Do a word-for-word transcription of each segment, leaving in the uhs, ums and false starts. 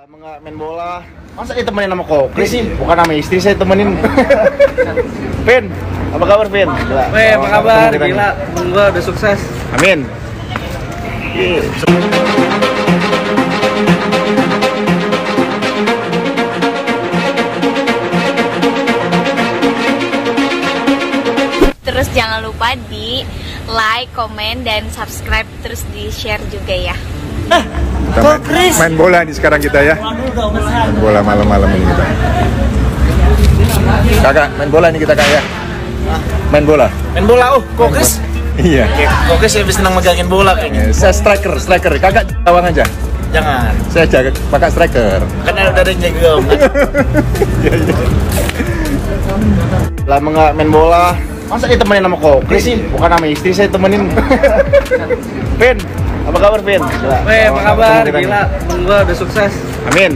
Lama nggak main bola, masa ditemenin sama Kokri sih? Bukan sama istri saya temenin. Vin, apa kabar Vin? Weh, apa kabar? Gila, temen gua udah sukses. Amin. Terus jangan lupa di like, komen, dan subscribe, terus di share juga ya. Kita main, main bola nih sekarang kita ya. Main bola malam-malam ini kita. Kakak, main bola nih kita kak ya. Main bola. Main bola, oh Kokris. Iya. Kokris lebih senang megangin bola kayaknya. Saya striker, striker. Kakak tawang aja. Jangan. Saya jaga pakai striker. Kan ada ada yang jaga om. Lama nggak main bola, masa ditemenin sama Kokri sih? Bukan sama istri saya temenin. Vin, apa kabar Vin? Weh, apa kabar? Gila, temen gua udah sukses. Amin.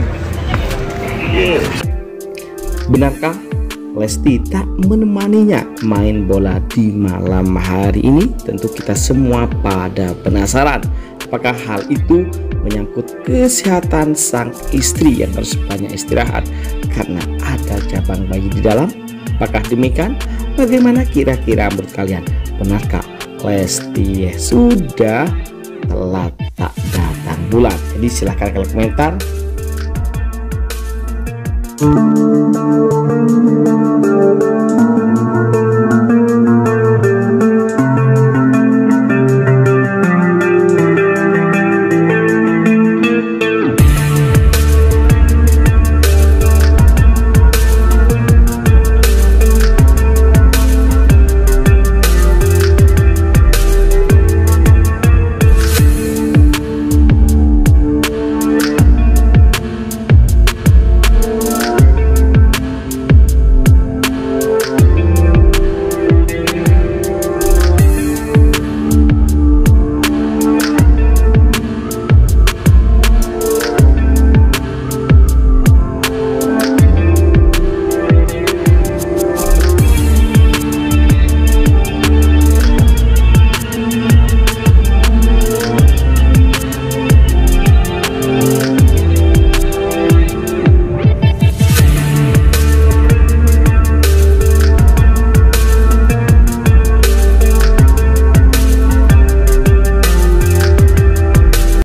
Benarkah Lesti tak menemaninya main bola di malam hari ini? Tentu kita semua pada penasaran. Apakah hal itu menyangkut kesehatan sang istri yang harus banyak istirahat karena ada cabang bayi di dalam? Apakah demikian? Bagaimana kira-kira menurut kalian? Benarkah Lesti sudah telat tak datang bulan? Jadi silahkan kalian komentar.